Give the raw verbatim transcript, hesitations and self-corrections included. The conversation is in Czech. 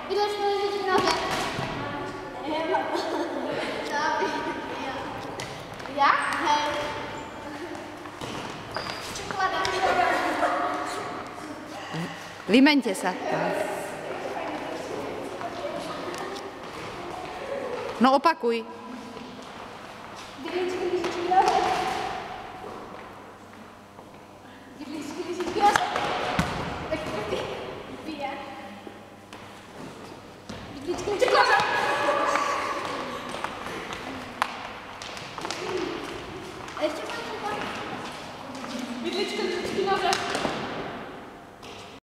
Ideš ležet v noze. Ja? Hej. Čokoláda. Vymeňte sa. No opakuj.